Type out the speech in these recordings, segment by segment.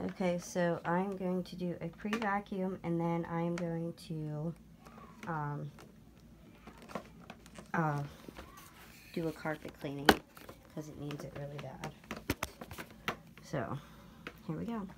Okay, so I'm going to do a pre-vacuum, and then I'm going to do a carpet cleaning because it needs it really bad. So, here we go.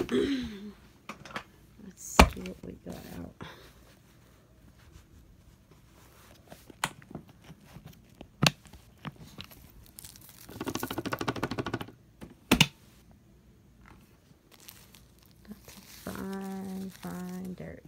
Let's see what we got out. Fine dirt.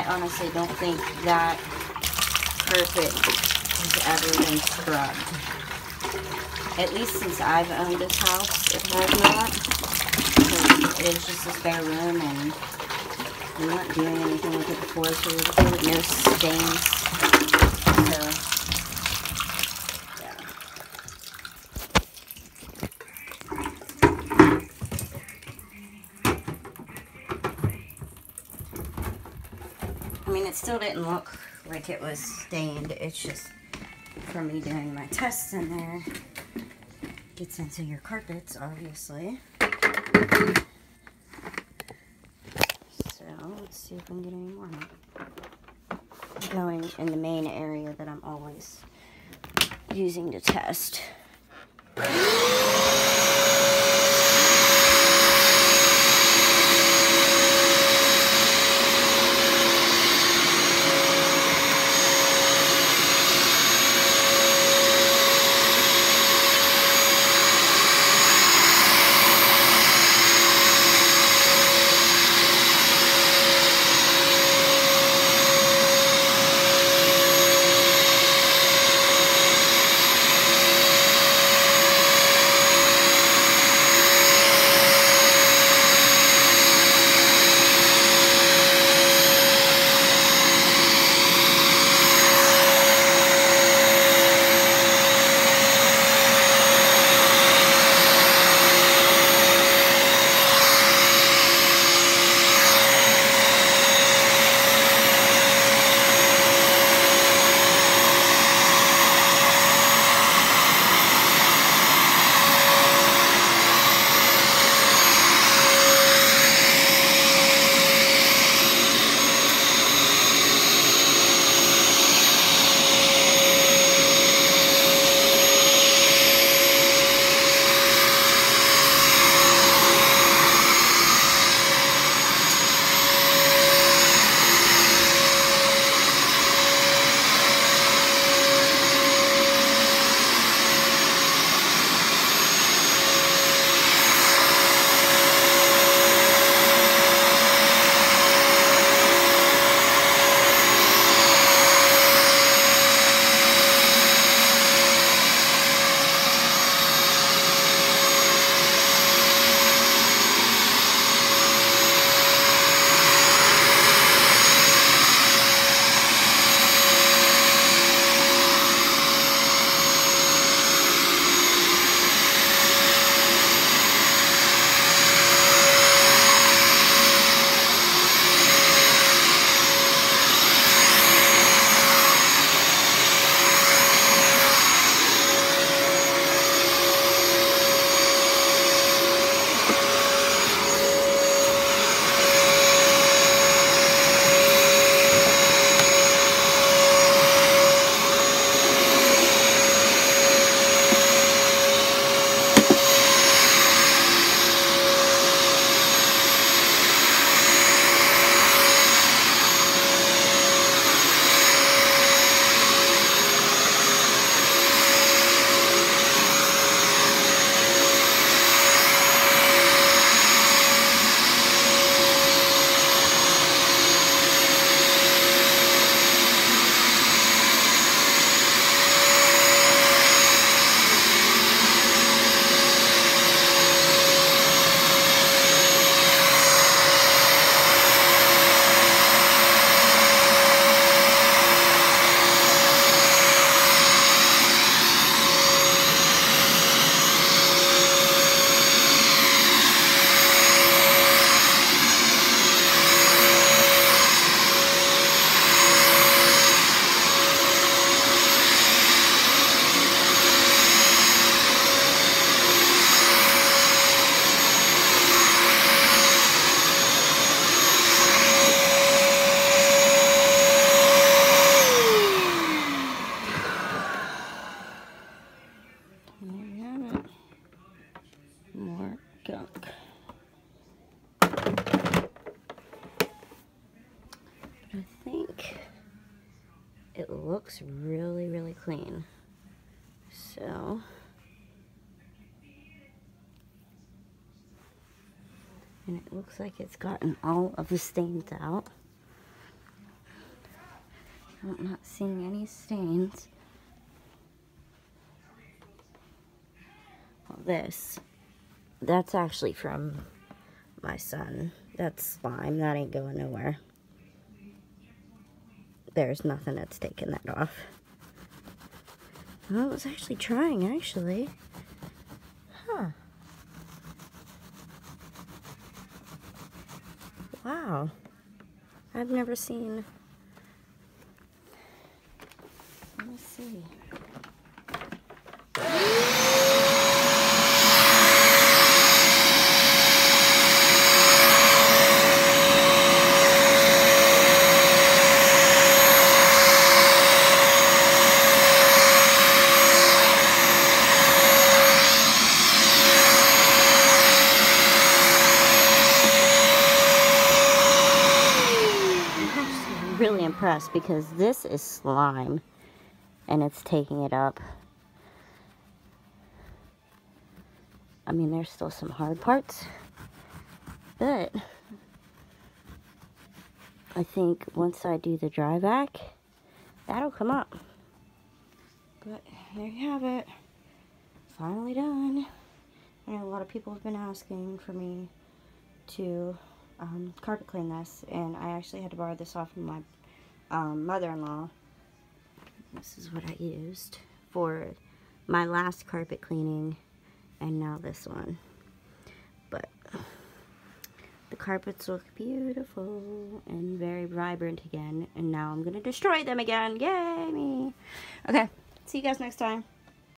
I honestly don't think that carpet has ever been scrubbed. At least since I've owned this house, it has not. Because it was just a spare room and we weren't doing anything with it before, so there were no stains. So, yeah. I mean, it still didn't look like it was stained. It's just from me doing my tests in there. Gets into your carpets, obviously. So, let's see if I can get any more going in the main area that I'm always using to test. It looks really, really clean. So, and it looks like it's gotten all of the stains out. I'm not seeing any stains. Well, that's actually from my son. That's slime. That ain't going nowhere. There's nothing that's taking that off. Well, it was actually trying, actually. Huh. Wow. I've never seen... Let me see. Really impressed because this is slime and it's taking it up. I mean, there's still some hard parts, but I think once I do the dry vac, that'll come up. But there you have it. Finally done. I know a lot of people have been asking for me to carpet clean this, and I actually had to borrow this off of my mother-in-law. This is what I used for my last carpet cleaning, and now this one. But the carpets look beautiful and very vibrant again, and now I'm gonna destroy them again. Yay me! Okay, see you guys next time.